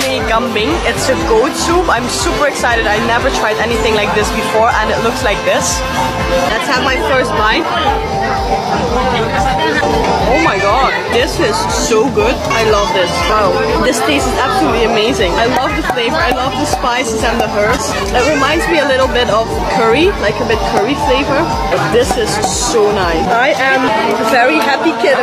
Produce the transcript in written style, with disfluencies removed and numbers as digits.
Gule Kambing. It's a goat soup. I'm super excited. I never tried anything like this before, and it looks like this. Let's have my first bite. Oh my god, this is so good. I love this. Wow, this taste is absolutely amazing. I love the flavor. I love the spices and the herbs. It reminds me a little bit of curry, like a bit curry flavor. This is so nice. I am a very happy kid.